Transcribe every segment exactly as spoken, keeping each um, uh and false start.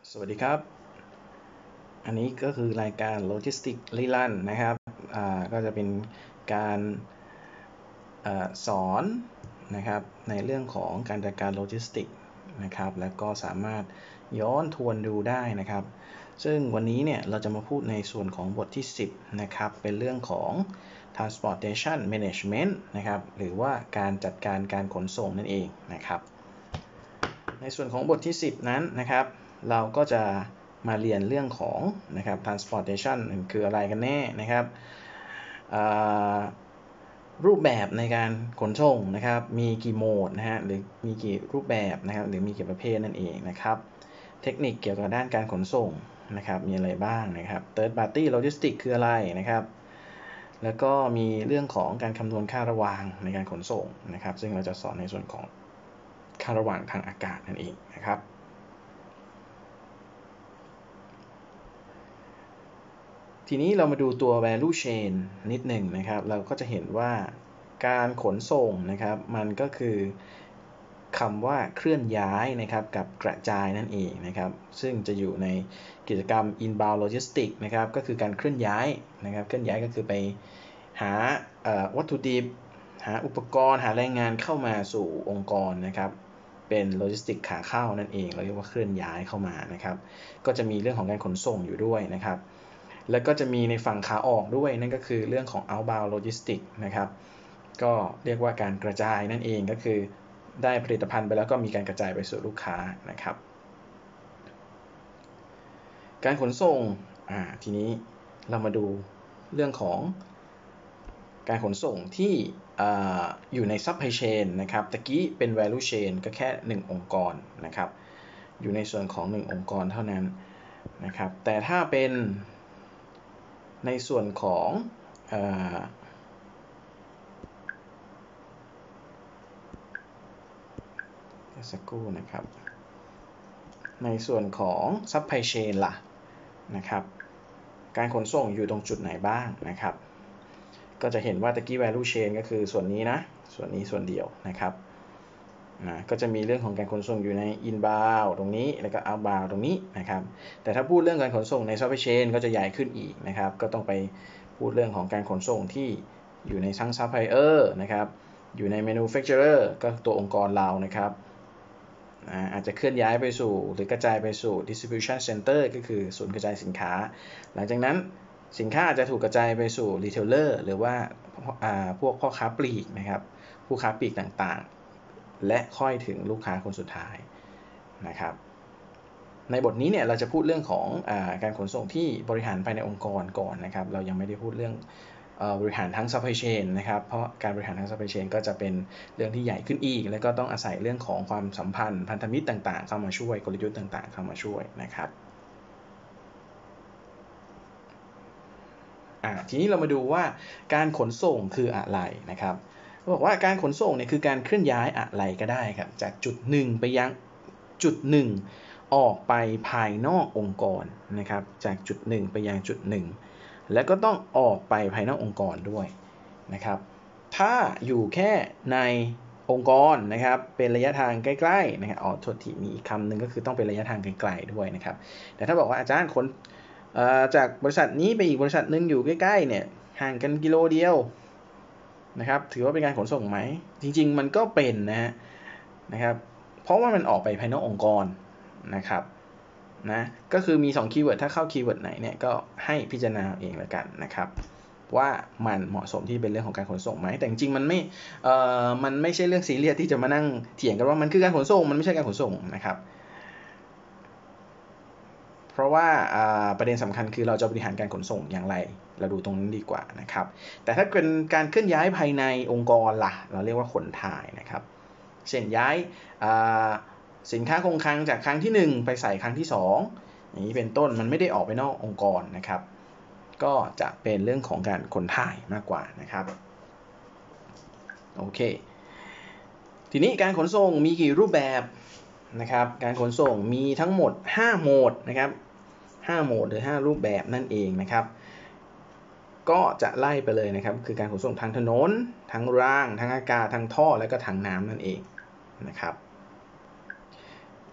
สวัสดีครับอันนี้ก็คือรายการ Logistics Rerun นะครับอ่าก็จะเป็นการสอนนะครับในเรื่องของการจัดการโลจิสติกนะครับแล้วก็สามารถย้อนทวนดูได้นะครับซึ่งวันนี้เนี่ยเราจะมาพูดในส่วนของบทที่สิบนะครับเป็นเรื่องของ transportation management นะครับหรือว่าการจัดการการขนส่งนั่นเองนะครับในส่วนของบทที่สิบนั้นนะครับเราก็จะมาเรียนเรื่องของนะครับ transportation คืออะไรกันแน่นะครับรูปแบบในการขนส่งนะครับมีกี่โหมดนะฮะหรือมีกี่รูปแบบนะครับหรือมีกี่ประเภทนั่นเองนะครับเทคนิคเกี่ยวกับด้านการขนส่งนะครับมีอะไรบ้างนะครับ Third Party Logistics คืออะไรนะครับแล้วก็มีเรื่องของการคำนวณค่าระวางในการขนส่งนะครับซึ่งเราจะสอนในส่วนของค่าระวางทางอากาศนั่นเองนะครับทีนี้เรามาดูตัว value chain นิดหนึ่งนะครับเราก็จะเห็นว่าการขนส่งนะครับมันก็คือคำว่าเคลื่อนย้ายนะครับกับกระจายนั่นเองนะครับซึ่งจะอยู่ในกิจกรรม inbound logistics นะครับก็คือการเคลื่อนย้ายนะครับเคลื่อนย้ายก็คือไปหาวัตถุดิบหาอุปกรณ์หาแรงงานเข้ามาสู่องค์กรนะครับเป็นโลจิสติกขาเข้านั่นเองเราเรียกว่าเคลื่อนย้ายเข้ามานะครับก็จะมีเรื่องของการขนส่งอยู่ด้วยนะครับแล้วก็จะมีในฝั่งขาออกด้วยนั่นก็คือเรื่องของ outbound logistics นะครับก็เรียกว่าการกระจายนั่นเองก็คือได้ผลิตภัณฑ์ไปแล้วก็มีการกระจายไปสู่ลูกค้านะครับการขนส่งอ่าทีนี้เรามาดูเรื่องของการขนส่งที่ออยู่ใน supply chain นะครับตะกี้เป็น value chain ก็แค่หนึ่งองค์กรนะครับอยู่ในส่วนของหนึ่งองค์กรเท่านั้นนะครับแต่ถ้าเป็นในส่วนของสักครู่นะครับในส่วนของ supply chain ล่ะนะครับการขนส่งอยู่ตรงจุดไหนบ้างนะครับก็จะเห็นว่าตะกี้ value chain ก็คือส่วนนี้นะส่วนนี้ส่วนเดียวนะครับนะก็จะมีเรื่องของการขนส่งอยู่ใน inbound ตรงนี้แล้วก็ outbound ตรงนี้นะครับแต่ถ้าพูดเรื่องการขนส่งใน supply chain ก็จะใหญ่ขึ้นอีกนะครับก็ต้องไปพูดเรื่องของการขนส่งที่อยู่ในทั้ง supplier นะครับอยู่ใน manufacturer ก็ตัวองค์กรเรานะครับอาจจะเคลื่อนย้ายไปสู่หรือกระจายไปสู่ distribution center ก็คือศูนย์กระจายสินค้าหลังจากนั้นสินค้าอาจจะถูกกระจายไปสู่ retailer หรือว่าพวกพ่อค้าปลีกนะครับผู้ค้าปลีกต่างๆและค่อยถึงลูกค้าคนสุดท้ายนะครับในบทนี้เนี่ยเราจะพูดเรื่องของอาการขนส่งที่บริหารภายในองค์กรก่อนนะครับเรายังไม่ได้พูดเรื่องบริหารทั้ง supply chain นะครับเพราะการบริหารทั้ง supply chain ก็จะเป็นเรื่องที่ใหญ่ขึ้นอีกแล้วก็ต้องอาศัยเรื่องของความสัมพันธ์พันธมิตรต่างๆเข้ามาช่วยกลยุทธ์ต่างๆเข้ามาช่วยนะครับทีนี้เรามาดูว่าการขนส่งคืออะไรนะครับบอกว่าการขนส่งเนี่ยคือการเคลื่อนย้ายอะไรก็ได้ครับจากจุดหนึ่งไปยังจุดหนึ่งออกไปภายนอกองค์กรนะครับจากจุดหนึ่งไปยังจุดหนึ่งแล้วก็ต้องออกไปภายนอกองค์กรด้วยนะครับถ้าอยู่แค่ในองค์กรนะครับเป็นระยะทางใกล้ๆนะครับอ๋อโทษทีมีอีกคำหนึ่งก็คือต้องเป็นระยะทางไกลๆด้วยนะครับแต่ถ้าบอกว่าอาจารย์ขนจากบริษัทนี้ไปอีกบริษัทหนึ่งอยู่ใกล้ๆเนี่ยห่างกันกิโลเดียวนะครับถือว่าเป็นการขนส่งไหมจริงๆมันก็เป็นนะนะครับเพราะว่ามันออกไปภายนอกองค์กรนะครับนะก็คือมีสองคีย์เวิร์ดถ้าเข้าคีย์เวิร์ดไหนเนี่ยก็ให้พิจารณาเองแล้วกันนะครับว่ามันเหมาะสมที่เป็นเรื่องของการขนส่งไหมแต่จริงๆมันไม่เอ่อมันไม่ใช่เรื่องซีเรียสที่จะมานั่งเถียงกันว่ามันคือการขนส่งมันไม่ใช่การขนส่งนะครับเพราะว่าประเด็นสำคัญคือเราจะบริหารการขนส่งอย่างไรเราดูตรงนั้นดีกว่านะครับแต่ถ้าเป็นการเคลื่อนย้ายภายในองค์กรล่ะเราเรียกว่าขนถ่ายนะครับเช่นย้ายสินค้าคงคลังจากครั้งที่หนึ่งไปใส่ครั้งที่สองอย่างนี้เป็นต้นมันไม่ได้ออกไปนอกองค์กรนะครับก็จะเป็นเรื่องของการขนถ่ายมากกว่านะครับโอเคทีนี้การขนส่งมีกี่รูปแบบนะครับการขนส่งมีทั้งหมดห้าโหมดนะครับห้าโหมดหรือห้ารูปแบบนั่นเองนะครับก็จะไล่ไปเลยนะครับคือการขนส่งทางถนนทางรางทางอากาศทางท่อและก็ทางน้ำนั่นเองนะครับ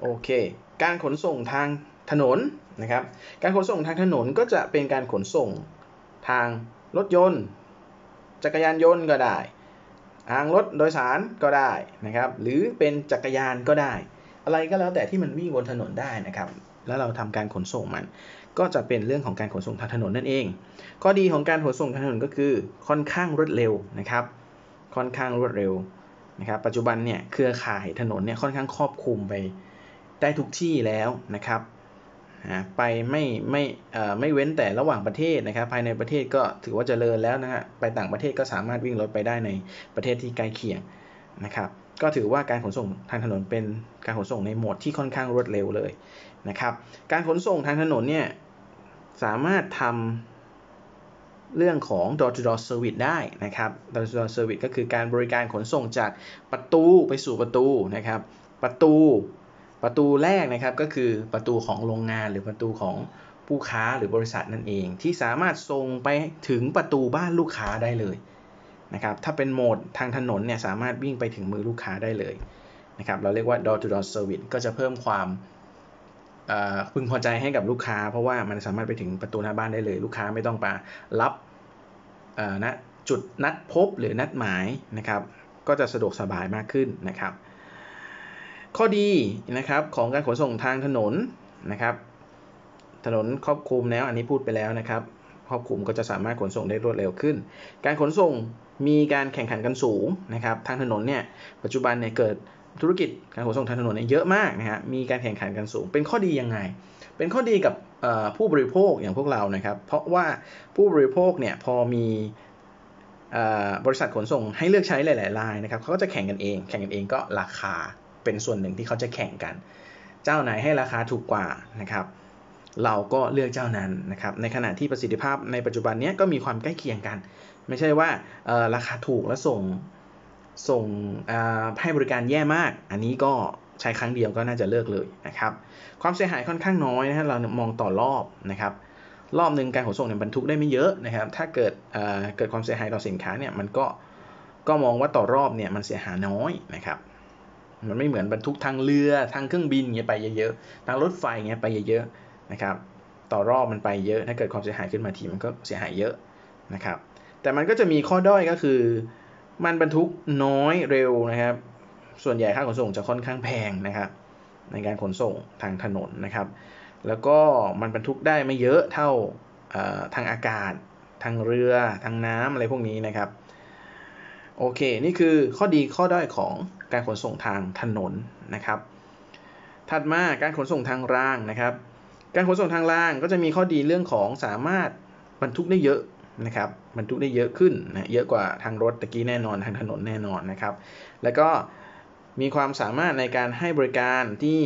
โอเคการขนส่งทางถนนนะครับการขนส่งทางถนนก็จะเป็นการขนส่งทางรถยนต์จักรยานยนต์ก็ได้ทางรถโดยสารก็ได้นะครับหรือเป็นจักรยานก็ได้อะไรก็แล้วแต่ที่มันวิ่งบนถนนได้นะครับแล้วเราทำการขนส่งมันก็จะเป็นเรื่องของการขนส่งทางถนนนั่นเองข้อดีของการขนส่งทางถนนก็คือค่อนข้างรวดเร็วนะครับค่อนข้างรวดเร็วนะครับปัจจุบันเนี่ยเครือข่ายถนนเนี่ยค่อนข้างครอบคลุมไปได้ทุกที่แล้วนะครับไปไม่ไม่ไม่เว้นแต่ระหว่างประเทศนะครับภายในประเทศก็ถือว่าเจริญแล้วนะฮะไปต่างประเทศก็สามารถวิ่งรถไปได้ในประเทศที่ใกล้เคียงนะครับก็ถือว่าการขนส่งทางถนนเป็นการขนส่งในโหมดที่ค่อนข้างรวดเร็วเลยนะครับการขนส่งทางถนนเนี่ยสามารถทำเรื่องของ door to door service ได้นะครับ door to door service ก็คือการบริการขนส่งจากประตูไปสู่ประตูนะครับประตูประตูแรกนะครับก็คือประตูของโรงงานหรือประตูของผู้ค้าหรือบริษัทนั่นเองที่สามารถส่งไปถึงประตูบ้านลูกค้าได้เลยนะครับถ้าเป็นโหมดทางถนนเนี่ยสามารถวิ่งไปถึงมือลูกค้าได้เลยนะครับเราเรียกว่า door to door service ก็จะเพิ่มความพึงพอใจให้กับลูกค้าเพราะว่ามันสามารถไปถึงประตูหน้าบ้านได้เลยลูกค้าไม่ต้องไปรับณจุดนัดพบหรือนัดหมายนะครับก็จะสะดวกสบายมากขึ้นนะครับข้อดีนะครับของการขนส่งทางถนนนะครับถนนครอบคลุมแล้วอันนี้พูดไปแล้วนะครับครอบคลุมก็จะสามารถขนส่งได้รวดเร็วขึ้นการขนส่งมีการแข่งขันกันสูงนะครับทางถนนเนี่ยปัจจุบันเนี่ยเกิดธุรกิจการขนส่งทางถนนเนี่ยเยอะมากนะฮะมีการแข่งขันกันสูงเป็นข้อดียังไงเป็นข้อดีกับผู้บริโภคอย่างพวกเรานะครับเพราะว่าผู้บริโภคเนี่ยพอมีบริษัทขนส่งให้เลือกใช้หลายๆรายนะครับเขาก็จะแข่งกันเองแข่งกันเองก็ราคาเป็นส่วนหนึ่งที่เขาจะแข่งกันเจ้าไหนให้ราคาถูกกว่านะครับเราก็เลือกเจ้านั้นนะครับในขณะที่ประสิทธิภาพในปัจจุบันนี้ก็มีความใกล้เคียงกันไม่ใช่ว่าราคาถูกแล้วส่งส่งให้บริการแย่มากอันนี้ก็ใช้ครั้งเดียวก็น่าจะเลิกเลยนะครับความเสียหายค่อนข้างน้อยนะฮะเรามองต่อรอบนะครับรอบนึงการขนส่งเนี่ยบรรทุกได้ไม่เยอะนะครับถ้าเกิดเกิดความเสียหายต่อสินค้าเนี่ยมันก็ก็มองว่าต่อรอบเนี่ยมันเสียหายน้อยนะครับมันไม่เหมือนบรรทุกทางเรือทางเครื่องบินเงี้ยไปเยอะๆทางรถไฟเงี้ยไปเยอะๆนะครับต่อรอบมันไปเยอะถ้าเกิดความเสียหายขึ้นมาทีมันก็เสียหายเยอะนะครับแต่มันก็จะมีข้อด้อยก็คือมันบรรทุกน้อยเร็วนะครับส่วนใหญ่ค่าขนส่งจะค่อนข้างแพงนะครับในการขนส่งทางถนนนะครับแล้วก็มันบรรทุกได้ไม่เยอะเท่าทางอากาศทางเรือทางน้ำอะไรพวกนี้นะครับโอเคนี่คือข้อดีข้อด้อยของการขนส่งทางถนนนะครับถัดมาการขนส่งทางรางนะครับการขนส่งทางรางก็จะมีข้อดีเรื่องของสามารถบรรทุกได้เยอะนะครับบรรทุกได้เยอะขึ้นนะเยอะกว่าทางรถตะกี้แน่นอนทางถนนแน่นอนนะครับแล้วก็มีความสามารถในการให้บริการที่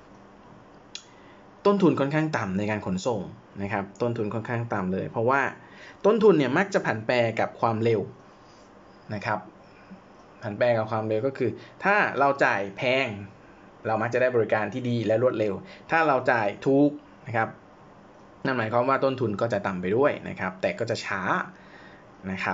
ต้นทุนค่อนข้างต่ำในการขนส่งนะครับต้นทุนค่อนข้างต่ำเลยเพราะว่าต้นทุนเนี่ยมักจะผันแปรกับความเร็วนะครับผันแปรกับความเร็วก็คือถ้าเราจ่ายแพงเรามักจะได้บริการที่ดีและรวดเร็วถ้าเราจ่ายถูกนะครับนั่นหมายความว่าต้นทุนก็จะต่ำไปด้วยนะครับแต่ก็จะช้านะครับ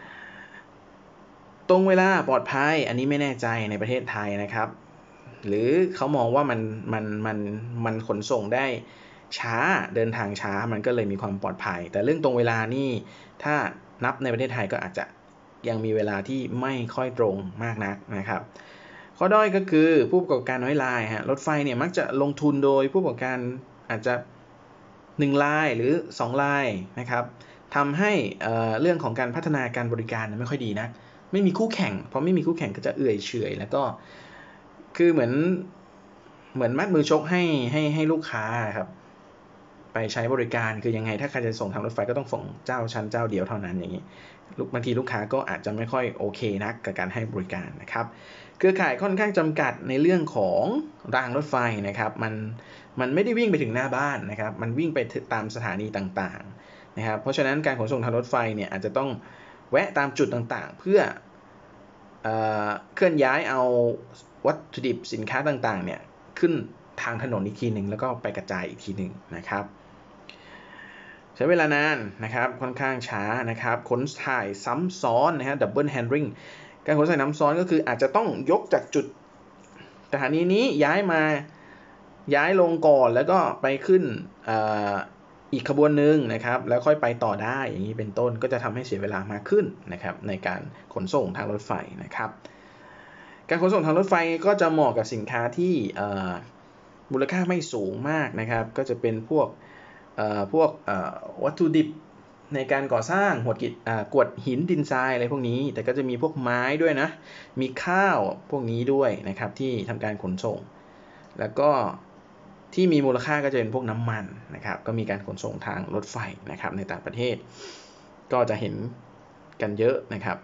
ตรงเวลาปลอดภัยอันนี้ไม่แน่ใจในประเทศไทยนะครับหรือเขามองว่ามันมันมันมันขนส่งได้ช้าเดินทางช้ามันก็เลยมีความปลอดภัยแต่เรื่องตรงเวลานี่ถ้านับในประเทศไทยก็อาจจะยังมีเวลาที่ไม่ค่อยตรงมากนักนะครับข้อด้อยก็คือผู้ประกอบการน้อยรายฮะรถไฟเนี่ยมักจะลงทุนโดยผู้ประกอบการอาจจะหนึ่งรายหรือสองรายนะครับทำให้เอ่อเรื่องของการพัฒนาการบริการไม่ค่อยดีนะไม่มีคู่แข่งเพราะไม่มีคู่แข่งก็จะเอื่อยเฉยแล้วก็คือเหมือนเหมือนมัดมือชกให้ให้ให้ลูกค้าครับไปใช้บริการคือยังไงถ้าใครจะส่งทางรถไฟก็ต้องส่งเจ้าชั้นเจ้าเดียวเท่านั้นอย่างนี้บางทีลูกค้าก็อาจจะไม่ค่อยโอเคนักกับการให้บริการนะครับเครือข่ายค่อนข้างจำกัดในเรื่องของรางรถไฟนะครับมันมันไม่ได้วิ่งไปถึงหน้าบ้านนะครับมันวิ่งไปตามสถานีต่างๆนะครับเพราะฉะนั้นการขนส่งทางรถไฟเนี่ยอาจจะต้องแวะตามจุดต่างๆเพื่อเอ่อเคลื่อนย้ายเอาวัตถุดิบสินค้าต่างๆเนี่ยขึ้นทางถนนอีกทีหนึ่งแล้วก็ไปกระจายอีกทีหนึ่งนะครับใช้เวลานานนะครับค่อนข้างช้านะครับขนถ่ายซ้ำซ้อนนะฮะ double handling การขนถ่ายซ้ำซ้อนก็คืออาจจะต้องยกจากจุดสถานีนี้ย้ายมาย้ายลงก่อนแล้วก็ไปขึ้นอีกขบวนหนึ่งนะครับแล้วค่อยไปต่อได้อย่างนี้เป็นต้นก็จะทำให้เสียเวลามากขึ้นนะครับในการขนส่งทางรถไฟนะครับการขนส่งทางรถไฟก็จะเหมาะกับสินค้าที่มูลค่าไม่สูงมากนะครับก็จะเป็นพวกพวกวัตถุดิบในการก่อสร้างหัวกิจกรวดหินดินทรายอะไรพวกนี้แต่ก็จะมีพวกไม้ด้วยนะมีข้าวพวกนี้ด้วยนะครับที่ทำการขนส่งแล้วก็ที่มีมูลค่าก็จะเป็นพวกน้ำมันนะครับก็มีการขนส่งทางรถไฟนะครับในต่างประเทศก็จะเห็นกันเยอะนะครับ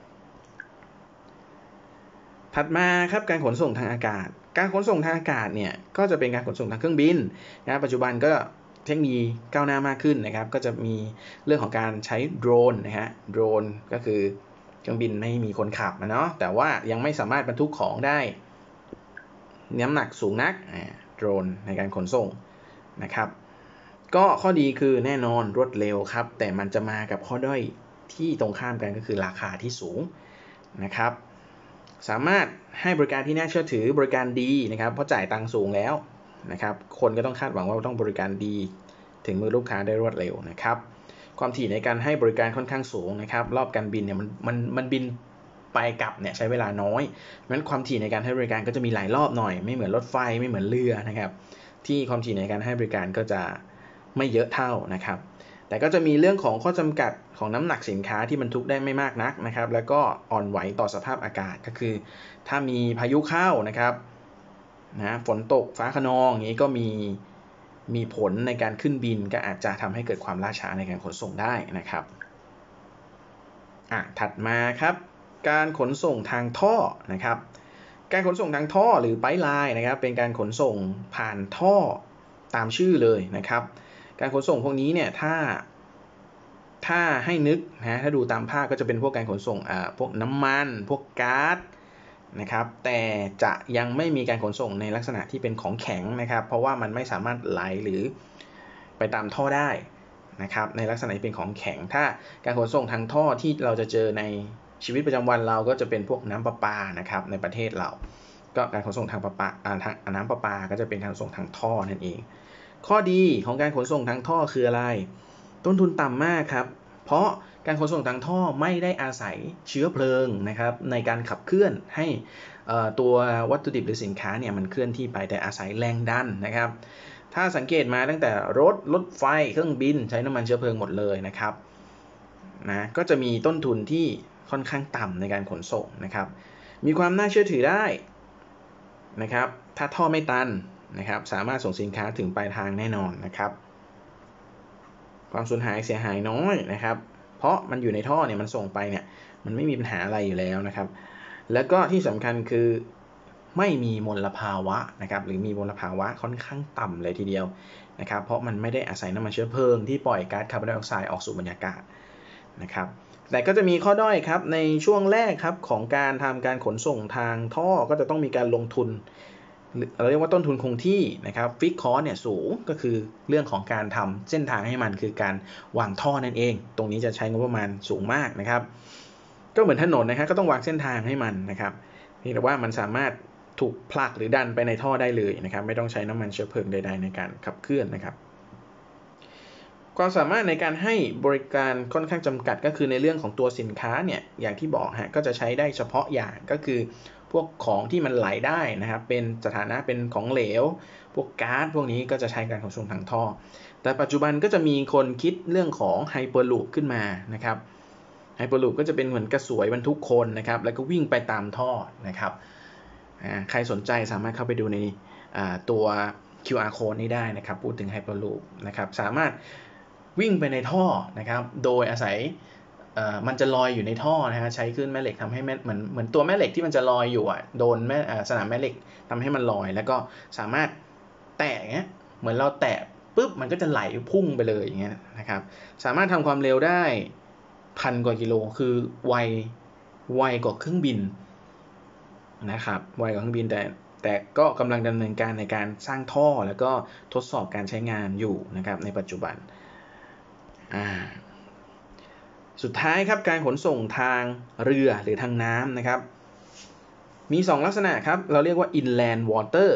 ถัดมาครับการขนส่งทางอากาศการขนส่งทางอากาศเนี่ยก็จะเป็นการขนส่งทางเครื่องบินนะปัจจุบันก็เทคโนโลยีก้าวหน้ามากขึ้นนะครับก็จะมีเรื่องของการใช้โดรนนะฮะโดรนก็คือเครื่องบินไม่มีคนขับนะเนาะแต่ว่ายังไม่สามารถบรรทุกของได้น้ำหนักสูงนักโดรนในการขนส่งนะครับก็ข้อดีคือแน่นอนรวดเร็วครับแต่มันจะมากับข้อด้อยที่ตรงข้ามกันก็คือราคาที่สูงนะครับสามารถให้บริการที่น่าเชื่อถือบริการดีนะครับเพราะจ่ายตังค์สูงแล้วนะครับคนก็ต้องคาดหวังว่าต้องบริการดีถึงมือลูกค้าได้รวดเร็วนะครับความถี่ในการให้บริการค่อนข้างสูงนะครับรอบการบินเนี่ยมันมันมันบินไปกลับเนี่ยใช้เวลาน้อยเพราะฉะนั้นความถี่ในการให้บริการก็จะมีหลายรอบหน่อยไม่เหมือนรถไฟไม่เหมือนเรือนะครับที่ความถี่ในการให้บริการก็จะไม่เยอะเท่านะครับแต่ก็จะมีเรื่องของข้อจำกัดของน้ำหนักสินค้าที่บรรทุกได้ไม่มากนักนะครับแล้วก็อ่อนไหวต่อสภาพอากาศก็คือถ้ามีพายุเข้านะครับนะฝนตกฟ้าคะนองอย่างนี้ก็มีมีผลในการขึ้นบินก็อาจจะทำให้เกิดความล่าช้าในการขนส่งได้นะครับอ่ะถัดมาครับการขนส่งทางท่อนะครับการขนส่งทางท่อหรือไพป์ไลน์นะครับเป็นการขนส่งผ่านท่อตามชื่อเลยนะครับการขนส่งพวกนี้เนี่ยถ้าถ้าให้นึกนะถ้าดูตามภาพก็จะเป็นพวกการขนส่งอ่าพวกน้ำมันพวกก๊าซนะครับแต่จะยังไม่มีการขนส่งในลักษณะที่เป็นของแข็งนะครับเพราะว่ามันไม่สามารถไหลหรือไปตามท่อได้นะครับในลักษณะที่เป็นของแข็งถ้าการขนส่งทางท่อที่เราจะเจอในชีวิตประจำวันเราก็จะเป็นพวกน้ำประปานะครับในประเทศเราก็การขนส่งทางประปาอ่าทางน้ำประปาก็จะเป็นการขนส่งทางท่อนั่นเองข้อดีของการขนส่งทางท่อคืออะไรต้นทุนต่ำมากครับเพราะการขนส่งทางท่อไม่ได้อาศัยเชื้อเพลิงนะครับในการขับเคลื่อนให้ตัววัตถุดิบหรือสินค้าเนี่ยมันเคลื่อนที่ไปแต่อาศัยแรงดันนะครับถ้าสังเกตมาตั้งแต่รถรถไฟเครื่องบินใช้น้ำมันเชื้อเพลิงหมดเลยนะครับนะก็จะมีต้นทุนที่ค่อนข้างต่ำในการขนส่งนะครับมีความน่าเชื่อถือได้นะครับถ้าท่อไม่ตันนะครับสามารถส่งสินค้าถึงปลายทางแน่นอนนะครับความสูญหายเสียหายน้อยนะครับเพราะมันอยู่ในท่อเนี่ยมันส่งไปเนี่ยมันไม่มีปัญหาอะไรอยู่แล้วนะครับแล้วก็ที่สำคัญคือไม่มีมลภาวะนะครับหรือมีมลภาวะค่อนข้างต่ำเลยทีเดียวนะครับเพราะมันไม่ได้อาศัยน้ำมันเชื้อเพลิงที่ปล่อยก๊าซคาร์บอนไดออกไซด์ออกสู่บรรยากาศนะครับแต่ก็จะมีข้อด้อยครับในช่วงแรกครับของการทำการขนส่งทางท่อก็จะต้องมีการลงทุนเราเรียกว่าต้นทุนคงที่นะครับฟิกคอสเนี่ยสูงก็คือเรื่องของการทำเส้นทางให้มันคือการวางท่อนั่นเองตรงนี้จะใช้งบประมาณสูงมากนะครับก็เหมือนถนนนะครับก็ต้องวางเส้นทางให้มันนะครับนี่แต่ว่ามันสามารถถูกผลักหรือดันไปในท่อได้เลยนะครับไม่ต้องใช้น้ำมันเชื้อเพลิงใดๆในการขับเคลื่อนนะครับความสามารถในการให้บริการค่อนข้างจำกัดก็คือในเรื่องของตัวสินค้าเนี่ยอย่างที่บอกฮะก็จะใช้ได้เฉพาะอย่างก็คือพวกของที่มันไหลได้นะครับเป็นสถานะเป็นของเหลวพวกก๊าซพวกนี้ก็จะใช้การขนส่งทางท่อแต่ปัจจุบันก็จะมีคนคิดเรื่องของไฮเปอร์ลูปขึ้นมานะครับไฮเปอร์ลูปก็จะเป็นเหมือนกระสวยบรรทุกคนนะครับแล้วก็วิ่งไปตามท่อนะครับใครสนใจสามารถเข้าไปดูในตัว คิว อาร์ code นี้ได้นะครับพูดถึงไฮเปอร์ลูปนะครับสามารถวิ่งไปในท่อนะครับโดยอาศัยมันจะลอยอยู่ในท่อนะฮะใช้คลื่นแม่เหล็กทำให้แม่เหมือนเหมือนตัวแม่เหล็กที่มันจะลอยอยู่อ่ะโดนแม่สนามแม่เหล็กทำให้มันลอยแล้วก็สามารถแตะเงี้ยเหมือนเราแตะปุ๊บมันก็จะไหลพุ่งไปเลยอย่างเงี้ยนะครับสามารถทำความเร็วได้พันกว่ากิโลคือไวไวกว่าเครื่องบินนะครับไวกว่าเครื่องบินแต่แต่ก็กำลังดำเนินการในการสร้างท่อแล้วก็ทดสอบการใช้งานอยู่นะครับในปัจจุบันอ่าสุดท้ายครับการขนส่งทางเรือหรือทางน้ำนะครับมีสองลักษณะครับเราเรียกว่า inland water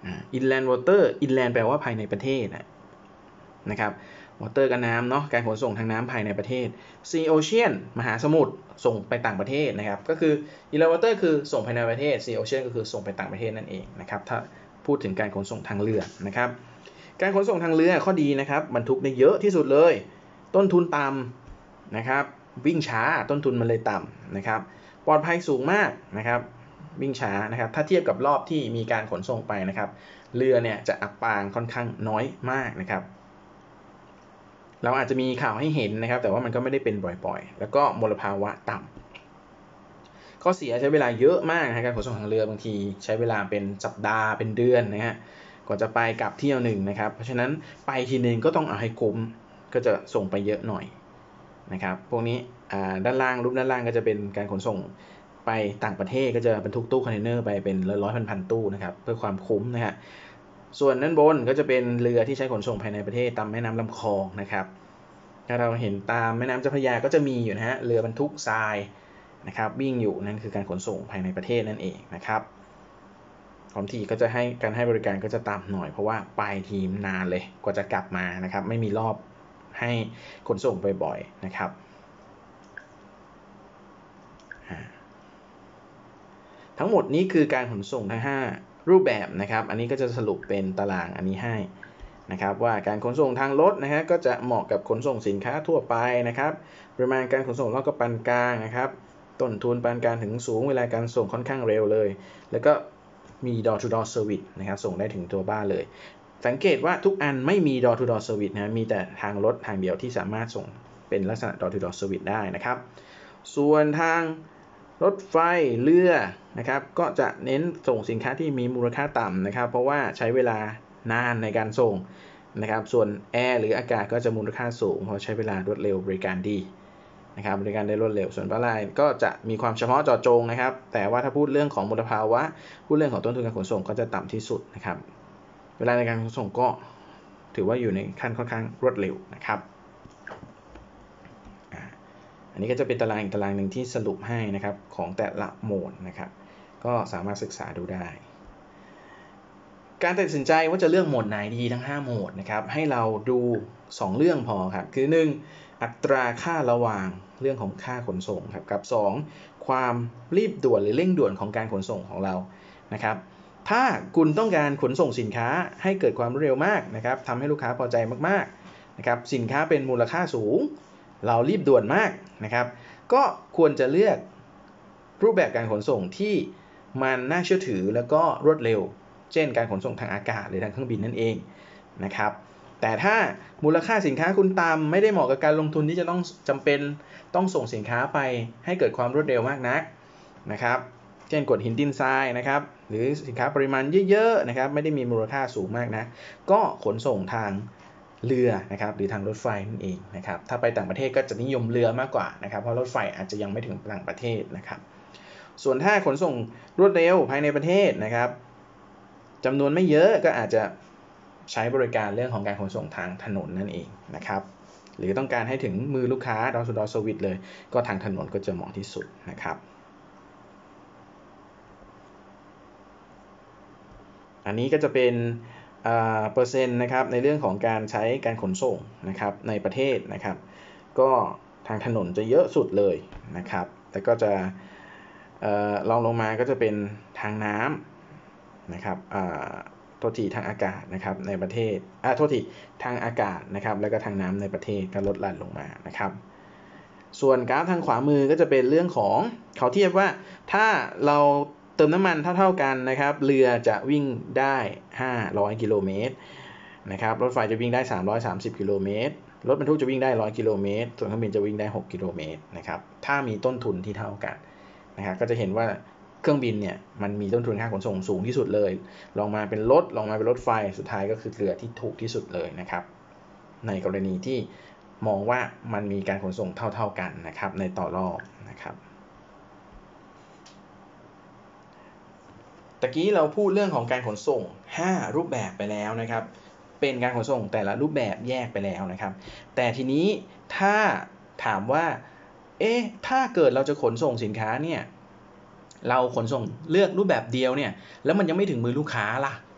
inland water inland แปลว่าภายในประเทศนะครับ water ก็น้ำเนาะการขนส่งทางน้ำภายในประเทศ sea ocean มหาสมุทรส่งไปต่างประเทศนะครับก็คือ inland water คือส่งภายในประเทศ sea ocean ก็คือส่งไปต่างประเทศนั่นเองนะครับถ้าพูดถึงการขนส่งทางเรือนะครับการขนส่งทางเรือข้อดีนะครับบรรทุกได้เยอะที่สุดเลยต้นทุนต่ำนะครับวิ่งช้าต้นทุนมันเลยต่ำนะครับปลอดภัยสูงมากนะครับวิ่งช้านะครับถ้าเทียบกับรอบที่มีการขนส่งไปนะครับเรือเนี่ยจะอับปางค่อนข้างน้อยมากนะครับเราอาจจะมีข่าวให้เห็นนะครับแต่ว่ามันก็ไม่ได้เป็นบ่อยๆแล้วก็มลภาวะต่ำข้อเสียใช้เวลาเยอะมากนะการขนส่งทางเรือบางทีใช้เวลาเป็นสัปดาห์เป็นเดือนนะฮะก่อนจะไปกลับเที่ยวหนึ่งนะครับเพราะฉะนั้นไปทีนึงก็ต้องเอาให้คุ้มก็จะส่งไปเยอะหน่อยนะครับพวกนี้ด้านล่างรูปด้านล่างก็จะเป็นการขนส่งไปต่างประเทศก็จะบรรทุกตู้คอนเทนเนอร์ไปเป็นร้อยๆพันๆตู้นะครับเพื่อความคุ้มนะฮะส่วนด้านบนก็จะเป็นเรือที่ใช้ขนส่งภายในประเทศตามแม่น้ำลำคลองนะครับถ้าเราเห็นตามแม่น้ำเจ้าพระยาก็จะมีอยู่นะฮะเรือบรรทุกทรายนะครับวิ่งอยู่นั่นคือการขนส่งภายในประเทศนั่นเองนะครับความถี่ก็จะให้การให้บริการก็จะต่ำหน่อยเพราะว่าไปทีมนานเลยกว่าจะกลับมานะครับไม่มีรอบให้ขนส่งบ่อยๆนะครับทั้งหมดนี้คือการขนส่งทั้งห้ารูปแบบนะครับอันนี้ก็จะสรุปเป็นตารางอันนี้ให้นะครับว่าการขนส่งทางรถนะฮะก็จะเหมาะกับขนส่งสินค้าทั่วไปนะครับปริมาณการขนส่งรอบก็ปานกลางนะครับต้นทุนปานกลางถึงสูงเวลาการส่งค่อนข้างเร็วเลยแล้วก็มี door to door service นะครับส่งได้ถึงตัวบ้านเลยสังเกตว่าทุกอันไม่มี door to door service นะมีแต่ทางรถทางเดียวที่สามารถส่งเป็นลักษณะ door to door service ได้นะครับส่วนทางรถไฟเรือนะครับก็จะเน้นส่งสินค้าที่มีมูลค่าต่ำนะครับเพราะว่าใช้เวลานานในการส่งนะครับส่วนแอร์หรืออากาศก็จะมูลค่าสูงเพราะใช้เวลารวดเร็วบริการดีนะครับบริการได้รวดเร็วส่วนปลาไหลก็จะมีความเฉพาะเจาะจงนะครับแต่ว่าถ้าพูดเรื่องของมลภาวะพูดเรื่องของต้นทุนการขนส่งก็จะต่ำที่สุดนะครับเวลาในการขนส่งก็ถือว่าอยู่ในขั้นค่อนข้างรวดเร็วนะครับอันนี้ก็จะเป็นตารางอีกตารางหนึ่งที่สรุปให้นะครับของแต่ละโหมดนะครับก็สามารถศึกษาดูได้การตัดสินใจว่าจะเลือกโหมดไหนดีทั้งห้าโหมดนะครับให้เราดูสองเรื่องพอครับคือหนึ่งอัตราค่าระหว่างเรื่องของค่าขนส่งครับกับสองความรีบด่วนหรือเร่งด่วนของการขนส่งของเรานะครับถ้าคุณต้องการขนส่งสินค้าให้เกิดความรวดเร็วมากนะครับทำให้ลูกค้าพอใจมากๆนะครับสินค้าเป็นมูลค่าสูงเรารีบด่วนมากนะครับก็ควรจะเลือกรูปแบบการขนส่งที่มันน่าเชื่อถือแล้วก็รวดเร็วเช่นการขนส่งทางอากาศหรือทางเครื่องบินนั่นเองนะครับแต่ถ้ามูลค่าสินค้าคุณต่ำไม่ได้เหมาะกับการลงทุนที่จะต้องจำเป็นต้องส่งสินค้าไปให้เกิดความรวดเร็วมากนักนะครับเช่นกรวดหินดินทรายนะครับหรือสินค้าปริมาณเยอะๆนะครับไม่ได้มีมูลค่าสูงมากนะก็ขนส่งทางเรือนะครับหรือทางรถไฟนั่นเองนะครับถ้าไปต่างประเทศก็จะนิยมเรือมากกว่านะครับเพราะรถไฟอาจจะยังไม่ถึงต่างประเทศนะครับส่วนถ้าขนส่งรวดเร็วภายในประเทศนะครับจำนวนไม่เยอะก็อาจจะใช้บริการเรื่องของการขนส่งทางถนนนั่นเองนะครับหรือต้องการให้ถึงมือลูกค้า door to door service เลยก็ทางถนนก็จะเหมาะที่สุดนะครับอันนี้ก็จะเป็นเปอร์เซ็นต์นะครับในเรื่องของการใช้การขนส่งนะครับในประเทศนะครับก็ทางถนนจะเยอะสุดเลยนะครับแต่ก็จะลองลงมาก็จะเป็นทางน้ำนะครับโทษทีทางอากาศนะครับในประเทศอ่าโทษทีทางอากาศนะครับแล้วก็ทางน้ำในประเทศก็ลดหลั่นลงมานะครับส่วนกราฟทางขวามือก็จะเป็นเรื่องของเขาเทียบว่าถ้าเราเติมน้ำมันเท่าๆกันนะครับเรือจะวิ่งได้ห้าร้อยกิโลเมตรนะครับรถไฟจะวิ่งได้สามร้อยสามสิบกิโลเมตรรถบรรทุกจะวิ่งได้หนึ่งร้อยกิโลเมตรส่วนเครื่องบินจะวิ่งได้หกกิโลเมตรนะครับถ้ามีต้นทุนที่เท่ากันนะครับก็จะเห็นว่าเครื่องบินเนี่ยมันมีต้นทุนค่าขนส่งสูงที่สุดเลยลองมาเป็นรถลองมาเป็นรถไฟสุดท้ายก็คือเรือที่ถูกที่สุดเลยนะครับในกรณีที่มองว่ามันมีการขนส่งเท่าๆกันนะครับในต่อรอบนะครับตะกี้เราพูดเรื่องของการขนส่งห้ารูปแบบไปแล้วนะครับเป็นการขนส่งแต่ละรูปแบบแยกไปแล้วนะครับแต่ทีนี้ถ้าถามว่าเอ๊ะถ้าเกิดเราจะขนส่งสินค้าเนี่ยเราขนส่งเลือกรูปแบบเดียวเนี่ยแล้วมันยังไม่ถึงมือลูกค้าล่ะ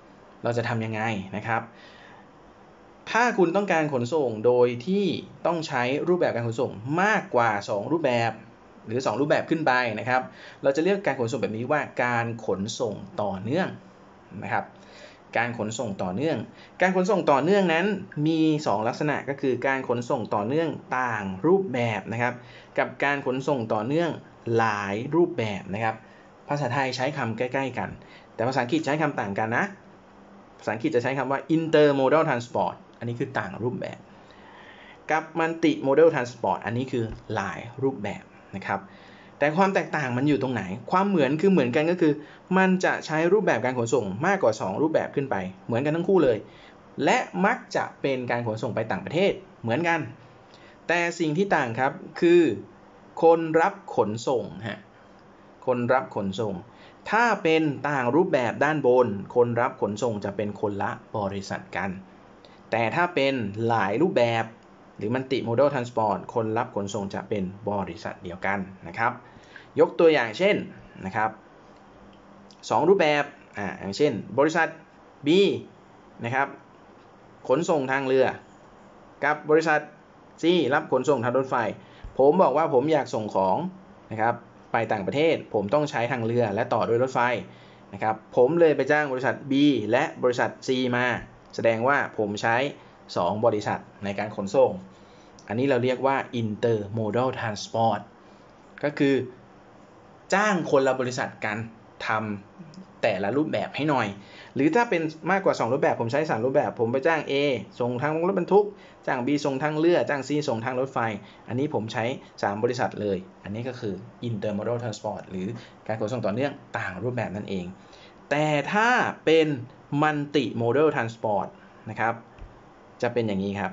เราจะทำยังไงนะครับถ้าคุณต้องการขนส่งโดยที่ต้องใช้รูปแบบการขนส่งมากกว่าสองรูปแบบหรือสองรูปแบบขึ้นไปนะครับเราจะเรียกการขนส่งแบบนี้ว่าการขนส่งต่อเนื่องนะครับการขนส่งต่อเนื่องการขนส่งต่อเนื่องนั้นมีสองลักษณะก็คือการขนส่งต่อเนื่องต่างรูปแบบนะครับกับการขนส่งต่อเนื่องหลายรูปแบบนะครับภาษาไทยใช้คำใกล้ๆกันแต่ภาษาอังกฤษใช้คำต่างกันนะภาษาอังกฤษจะใช้คำว่า intermodal transport อันนี้คือต่างรูปแบบกับ multi-modal transport อันนี้คือหลายรูปแบบนะครับแต่ความแตกต่างมันอยู่ตรงไหนความเหมือนคือเหมือนกันก็คือมันจะใช้รูปแบบการขนส่งมากกว่าสองรูปแบบขึ้นไปเหมือนกันทั้งคู่เลยและมักจะเป็นการขนส่งไปต่างประเทศเหมือนกันแต่สิ่งที่ต่างครับคือคนรับขนส่งฮะคนรับขนส่งถ้าเป็นต่างรูปแบบด้านบนคนรับขนส่งจะเป็นคนละบริษัทกันแต่ถ้าเป็นหลายรูปแบบหรือ multi-modal transport คนรับขนส่งจะเป็นบริษัทเดียวกันนะครับยกตัวอย่างเช่นนะครับสองรูปแบบอ่าอย่างเช่นบริษัท B นะครับขนส่งทางเรือกับบริษัท C รับขนส่งทางรถไฟผมบอกว่าผมอยากส่งของนะครับไปต่างประเทศผมต้องใช้ทางเรือและต่อด้วยรถไฟนะครับผมเลยไปจ้างบริษัท B และบริษัท C มาแสดงว่าผมใช้สองบริษัทในการขนส่งอันนี้เราเรียกว่า intermodal transport ก็คือจ้างคนละบริษัทกันทำแต่ละรูปแบบให้หน่อยหรือถ้าเป็นมากกว่าสองรูปแบบผมใช้สามรูปแบบผมไปจ้าง A ส่งทางรถบรรทุกจ้าง B ส่งทางเรือจ้าง C ส่งทางรถไฟอันนี้ผมใช้สามบริษัทเลยอันนี้ก็คือ intermodal transport หรือการขนส่งต่อเนื่องต่างรูปแบบนั่นเองแต่ถ้าเป็น multi-modal transport นะครับจะเป็นอย่างนี้ครับ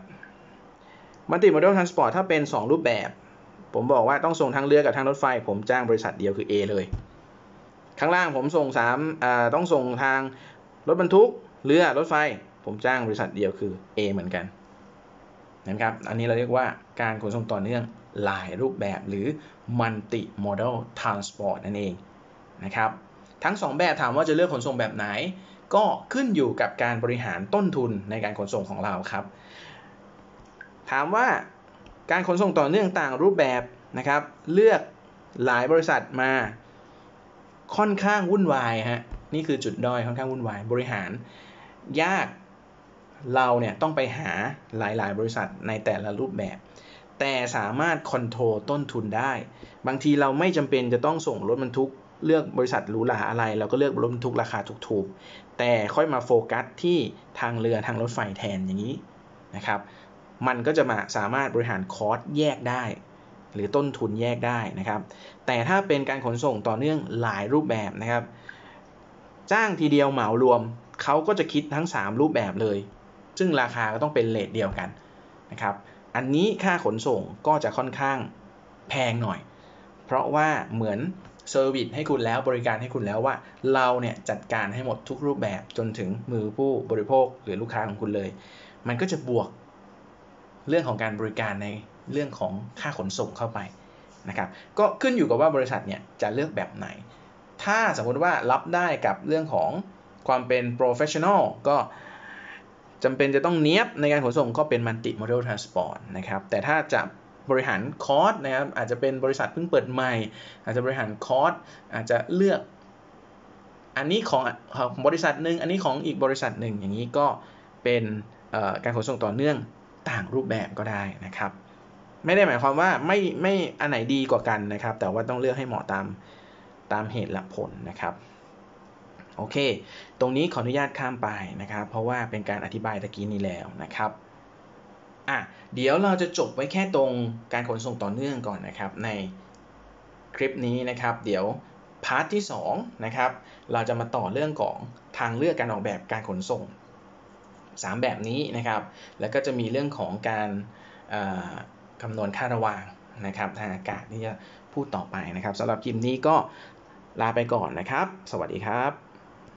multi-modal transport ถ้าเป็นสองรูปแบบผมบอกว่าต้องส่งทางเรือกับทางรถไฟผมจ้างบริษัทเดียวคือ A เลยข้างล่างผมส่งสามอ่าต้องส่งทางรถบรรทุกเรือรถไฟผมจ้างบริษัทเดียวคือ A เหมือนกันนะครับอันนี้เราเรียกว่าการขนส่งต่อเนื่องหลายรูปแบบหรือ multi-modal transport นั่นเองนะครับทั้งสองแบบถามว่าจะเลือกขนส่งแบบไหนก็ขึ้นอยู่กับการบริหารต้นทุนในการขนส่งของเราครับถามว่าการขนส่งต่อเนื่องต่างรูปแบบนะครับเลือกหลายบริษัทมาค่อนข้างวุ่นวายฮะนี่คือจุดด้อยค่อนข้างวุ่นวายบริหารยากเราเนี่ยต้องไปหาหลายๆบริษัทในแต่ละรูปแบบแต่สามารถคอนโทรลต้นทุนได้บางทีเราไม่จำเป็นจะต้องส่งรถบรรทุกเลือกบริษัทหรูหราอะไรเราก็เลือกรถบรรทุกราคาถูกๆแต่ค่อยมาโฟกัสที่ทางเรือทางรถไฟแทนอย่างนี้นะครับมันก็จะมาสามารถบริหารคอสแยกได้หรือต้นทุนแยกได้นะครับแต่ถ้าเป็นการขนส่งต่อเนื่องหลายรูปแบบนะครับจ้างทีเดียวเหมารวมเขาก็จะคิดทั้งสามรูปแบบเลยซึ่งราคาก็ต้องเป็นเรทเดียวกันนะครับอันนี้ค่าขนส่งก็จะค่อนข้างแพงหน่อยเพราะว่าเหมือนเซอร์วิสให้คุณแล้วบริการให้คุณแล้วว่าเราเนี่ยจัดการให้หมดทุกรูปแบบจนถึงมือผู้บริโภคหรือลูกค้าของคุณเลยมันก็จะบวกเรื่องของการบริการในเรื่องของค่าขนส่งเข้าไปนะครับก็ขึ้นอยู่กับว่าบริษัทเนี่ยจะเลือกแบบไหนถ้าสมมติว่ารับได้กับเรื่องของความเป็น professional ก็จำเป็นจะต้องเนียบในการขนส่งก็เป็น multi-modal transport นะครับแต่ถ้าจะบริหารคอสนะครับอาจจะเป็นบริษัทเพิ่งเปิดใหม่อาจจะบริหารคอสอาจจะเลือกอันนี้ของบริษัทหนึ่งอันนี้ของอีกบริษัทหนึ่งอย่างนี้ก็เป็นการขนส่งต่อเนื่องต่างรูปแบบก็ได้นะครับไม่ได้หมายความว่าไม่ไม่อันไหนดีกว่ากันนะครับแต่ว่าต้องเลือกให้เหมาะตามตามเหตุและผลนะครับโอเคตรงนี้ขออนุญาตข้ามไปนะครับเพราะว่าเป็นการอธิบายตะกี้นี้แล้วนะครับอ่ะเดี๋ยวเราจะจบไว้แค่ตรงการขนส่งต่อเนื่องก่อนนะครับในคลิปนี้นะครับเดี๋ยวพาร์ทที่สองนะครับเราจะมาต่อเรื่องของทางเลือกการออกแบบการขนส่งสามแบบนี้นะครับแล้วก็จะมีเรื่องของการคำนวณค่าระวางนะครับทางอากาศที่จะพูดต่อไปนะครับสำหรับคลิปนี้ก็ลาไปก่อนนะครับสวัสดีครับ